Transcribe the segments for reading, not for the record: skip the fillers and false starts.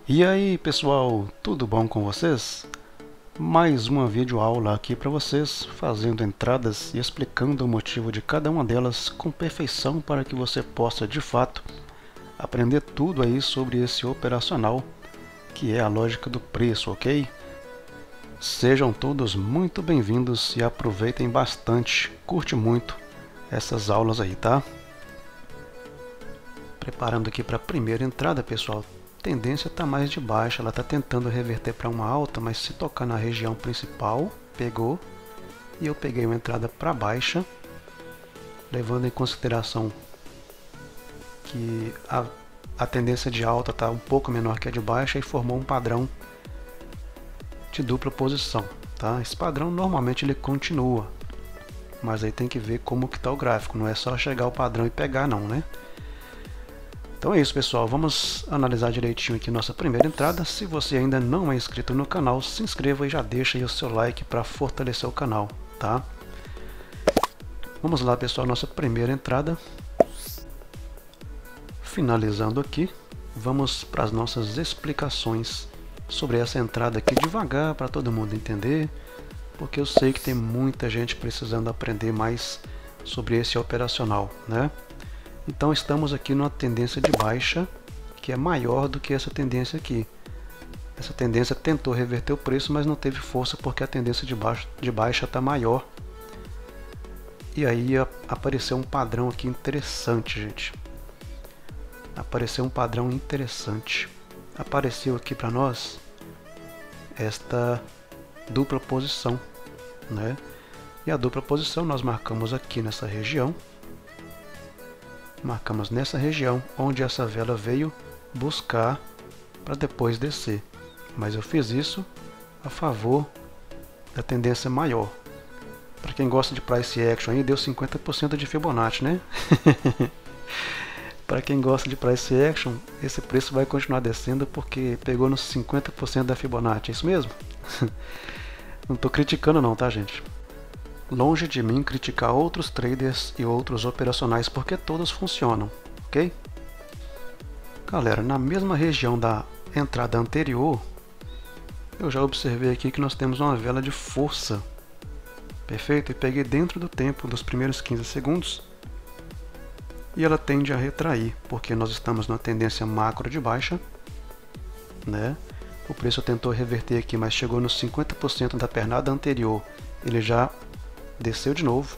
E aí pessoal, tudo bom com vocês? Mais uma videoaula aqui para vocês, fazendo entradas e explicando o motivo de cada uma delas com perfeição para que você possa de fato aprender tudo aí sobre esse operacional que é a lógica do preço, ok? Sejam todos muito bem-vindos e aproveitem bastante, curte muito essas aulas aí, tá? Preparando aqui para a primeira entrada, pessoal. Tendência está mais de baixa, ela está tentando reverter para uma alta, mas se tocar na região principal, pegou, e eu peguei uma entrada para baixa, levando em consideração que a tendência de alta está um pouco menor que a de baixa e formou um padrão de dupla posição, tá? Esse padrão normalmente ele continua, mas aí tem que ver como que está o gráfico, não é só chegar ao padrão e pegar não, né? Então é isso, pessoal, vamos analisar direitinho aqui nossa primeira entrada. Se você ainda não é inscrito no canal, se inscreva e já deixa aí o seu like para fortalecer o canal, tá? Vamos lá, pessoal, nossa primeira entrada. Finalizando aqui, vamos para as nossas explicações sobre essa entrada aqui devagar para todo mundo entender, porque eu sei que tem muita gente precisando aprender mais sobre esse operacional, né? Então estamos aqui numa tendência de baixa que é maior do que essa tendência aqui. Essa tendência tentou reverter o preço, mas não teve força porque a tendência de baixa está maior. E aí apareceu um padrão aqui interessante, gente. Apareceu um padrão interessante. Apareceu aqui para nós esta dupla posição, né? E a dupla posição nós marcamos aqui nessa região. Marcamos nessa região onde essa vela veio buscar para depois descer. Mas eu fiz isso a favor da tendência maior. Para quem gosta de price action aí, deu 50% de Fibonacci, né? Para quem gosta de price action, esse preço vai continuar descendo porque pegou nos 50% da Fibonacci, é isso mesmo? Não estou criticando não, tá, gente? Longe de mim criticar outros traders e outros operacionais porque todos funcionam, ok? Galera, na mesma região da entrada anterior, eu já observei aqui que nós temos uma vela de força, perfeito? E peguei dentro do tempo dos primeiros 15 segundos e ela tende a retrair, porque nós estamos numa tendência macro de baixa, né? O preço tentou reverter aqui, mas chegou nos 50% da pernada anterior, ele já desceu de novo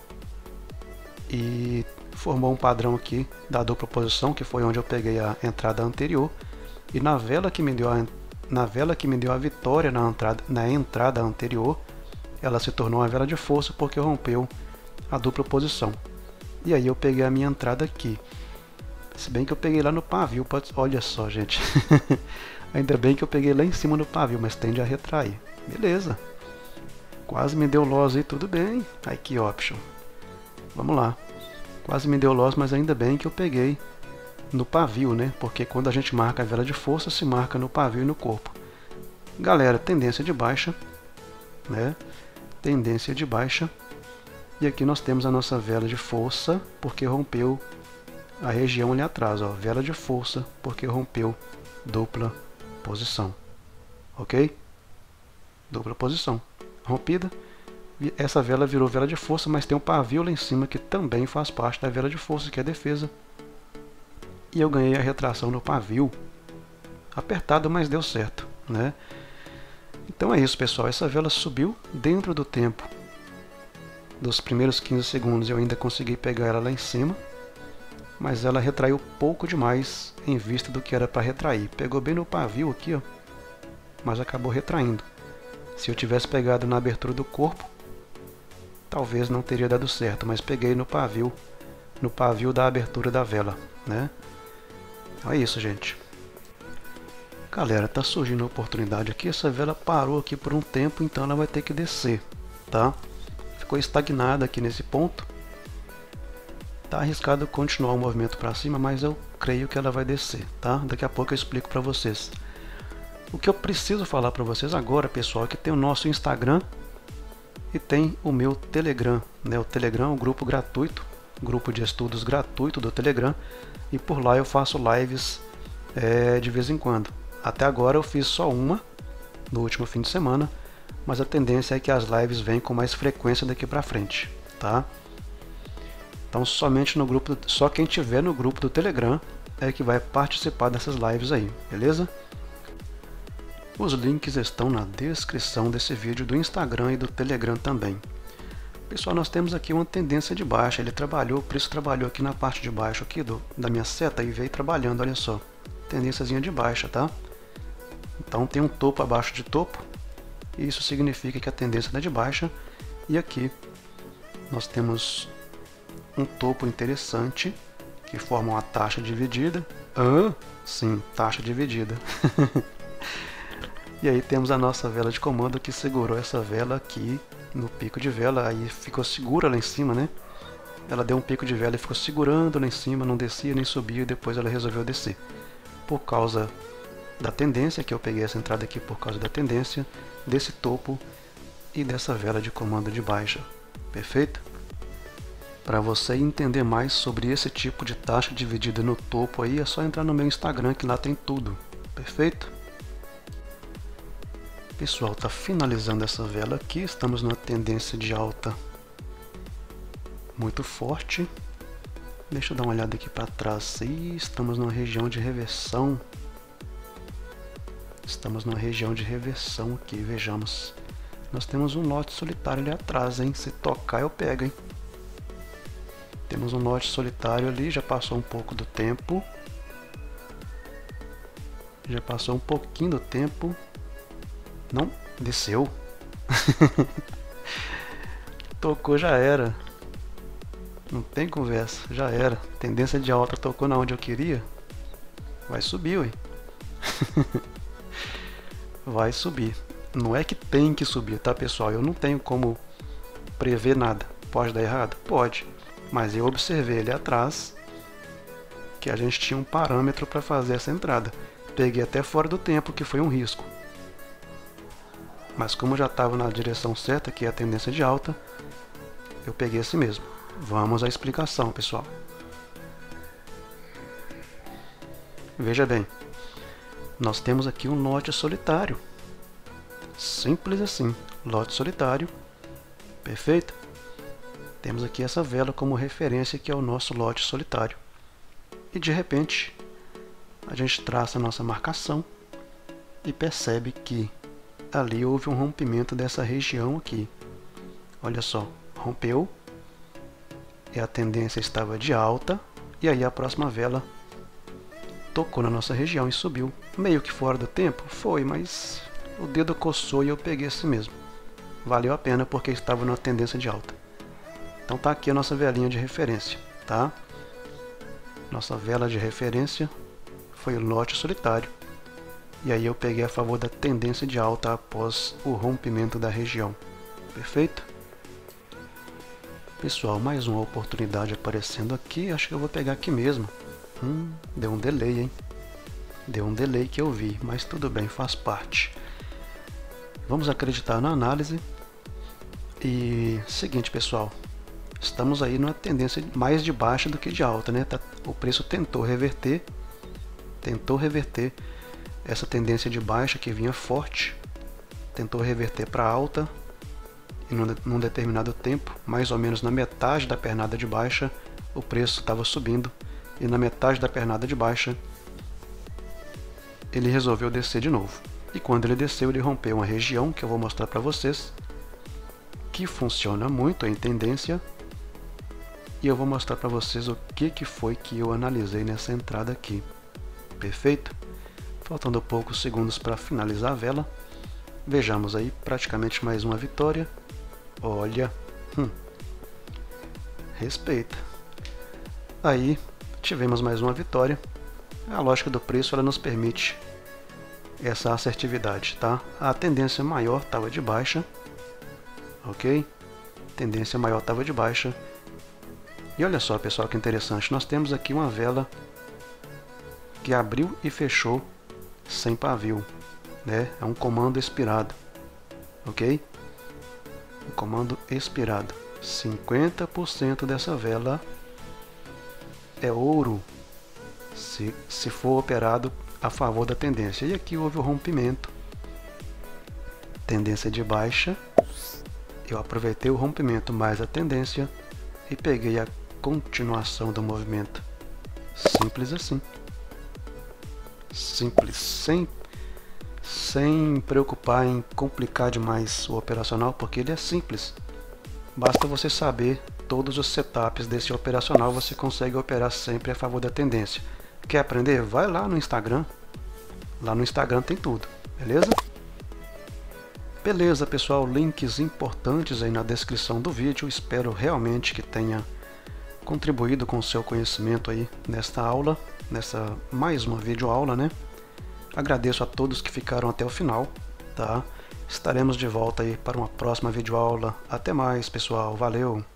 e formou um padrão aqui da dupla posição, que foi onde eu peguei a entrada anterior, e na vela que me deu a vitória na entrada anterior, ela se tornou uma vela de força porque rompeu a dupla posição. E aí eu peguei a minha entrada aqui, se bem que eu peguei lá no pavio, olha só, gente. Ainda bem que eu peguei lá em cima no pavio, mas tende a retrair, beleza. Quase me deu loss aí, tudo bem. Aí que option. Vamos lá. Quase me deu loss, mas ainda bem que eu peguei no pavio, né? Porque quando a gente marca a vela de força, se marca no pavio e no corpo. Galera, tendência de baixa, né? Tendência de baixa. E aqui nós temos a nossa vela de força, porque rompeu a região ali atrás, ó. Vela de força, porque rompeu dupla posição. Ok? Dupla posição. Rompida, essa vela virou vela de força, mas tem um pavio lá em cima que também faz parte da vela de força, que é a defesa. E eu ganhei a retração no pavio, apertado, mas deu certo, né? Então é isso, pessoal, essa vela subiu dentro do tempo dos primeiros 15 segundos, eu ainda consegui pegar ela lá em cima, mas ela retraiu pouco demais em vista do que era para retrair. Pegou bem no pavio aqui, ó, mas acabou retraindo. Se eu tivesse pegado na abertura do corpo, talvez não teria dado certo, mas peguei no pavio da abertura da vela, né? É isso, gente. Galera, tá surgindo uma oportunidade aqui, essa vela parou aqui por um tempo, então ela vai ter que descer, tá? Ficou estagnada aqui nesse ponto. Tá arriscado continuar o movimento para cima, mas eu creio que ela vai descer, tá? Daqui a pouco eu explico para vocês. O que eu preciso falar para vocês agora, pessoal, é que tem o nosso Instagram e tem o meu Telegram, né? O Telegram é um grupo gratuito, grupo de estudos gratuito do Telegram, e por lá eu faço lives de vez em quando. Até agora eu fiz só uma no último fim de semana, mas a tendência é que as lives venham com mais frequência daqui para frente, tá? Então somente no grupo, só quem tiver no grupo do Telegram é que vai participar dessas lives aí, beleza? Os links estão na descrição desse vídeo do Instagram e do Telegram também. Pessoal, nós temos aqui uma tendência de baixa, o preço trabalhou aqui na parte de baixo aqui da minha seta e veio trabalhando, olha só, tendênciazinha de baixa, tá? Então tem um topo abaixo de topo, e isso significa que a tendência é de baixa, e aqui nós temos um topo interessante, que forma uma taxa dividida, sim, taxa dividida. E aí temos a nossa vela de comando que segurou essa vela aqui no pico de vela, aí ficou segura lá em cima, né? Ela deu um pico de vela e ficou segurando lá em cima, não descia nem subia, e depois ela resolveu descer. Por causa da tendência, que eu peguei essa entrada aqui por causa da tendência, desse topo e dessa vela de comando de baixa. Perfeito? Para você entender mais sobre esse tipo de taxa dividida no topo aí, é só entrar no meu Instagram que lá tem tudo. Perfeito? Pessoal, tá finalizando essa vela aqui, estamos numa tendência de alta muito forte. Deixa eu dar uma olhada aqui para trás. Estamos numa região de reversão. Estamos numa região de reversão aqui, vejamos. Nós temos um lote solitário ali atrás, hein? Se tocar eu pego, hein? Temos um lote solitário ali, já passou um pouco do tempo. Já passou um pouquinho do tempo. Não, desceu. Tocou, já era. Não tem conversa, já era. Tendência de alta, tocou na onde eu queria. Vai subir, ué. Vai subir. Não é que tem que subir, tá, pessoal? Eu não tenho como prever nada. Pode dar errado? Pode. Mas eu observei ali atrás que a gente tinha um parâmetro para fazer essa entrada. Peguei até fora do tempo, que foi um risco. Mas como já estava na direção certa, que é a tendência de alta, eu peguei esse mesmo. Vamos à explicação, pessoal. Veja bem, nós temos aqui um lote solitário. Simples assim, lote solitário. Perfeito? Temos aqui essa vela como referência, que é o nosso lote solitário. E de repente, a gente traça a nossa marcação e percebe que ali houve um rompimento dessa região aqui. Olha só, rompeu e a tendência estava de alta, e aí a próxima vela tocou na nossa região e subiu. Meio que fora do tempo? Foi, mas o dedo coçou e eu peguei esse mesmo. Valeu a pena porque estava numa tendência de alta. Então tá aqui a nossa velinha de referência, tá? Nossa vela de referência foi o lote solitário. E aí eu peguei a favor da tendência de alta após o rompimento da região. Perfeito? Pessoal, mais uma oportunidade aparecendo aqui. Acho que eu vou pegar aqui mesmo. Deu um delay, hein? Deu um delay que eu vi, mas tudo bem, faz parte. Vamos acreditar na análise. E seguinte, pessoal. Estamos aí numa tendência mais de baixa do que de alta, né? O preço tentou reverter essa tendência de baixa que vinha forte, tentou reverter para alta, e num determinado tempo, mais ou menos na metade da pernada de baixa, o preço estava subindo, e na metade da pernada de baixa ele resolveu descer de novo. E quando ele desceu, ele rompeu uma região que eu vou mostrar para vocês, que funciona muito em tendência, e eu vou mostrar para vocês o que foi que eu analisei nessa entrada aqui. Perfeito? Faltando poucos segundos para finalizar a vela. Vejamos aí, praticamente mais uma vitória. Olha, respeita. Aí, tivemos mais uma vitória. A lógica do preço, ela nos permite essa assertividade, tá? A tendência maior estava de baixa, ok? Tendência maior estava de baixa. E olha só, pessoal, que interessante. Nós temos aqui uma vela que abriu e fechou sem pavio, né? É um comando expirado, ok? Um comando expirado. 50% dessa vela é ouro, se for operado a favor da tendência. E aqui houve o rompimento, tendência de baixa. Eu aproveitei o rompimento mais a tendência e peguei a continuação do movimento. Simples assim. Simples, sem preocupar em complicar demais o operacional, porque ele é simples. Basta você saber todos os setups desse operacional, você consegue operar sempre a favor da tendência. Quer aprender? Vai lá no Instagram. Lá no Instagram tem tudo, beleza? Beleza, pessoal, links importantes aí na descrição do vídeo. Espero realmente que tenha contribuído com o seu conhecimento aí nesta aula, nessa mais uma videoaula, né? Agradeço a todos que ficaram até o final, tá? Estaremos de volta aí para uma próxima videoaula. Até mais, pessoal. Valeu!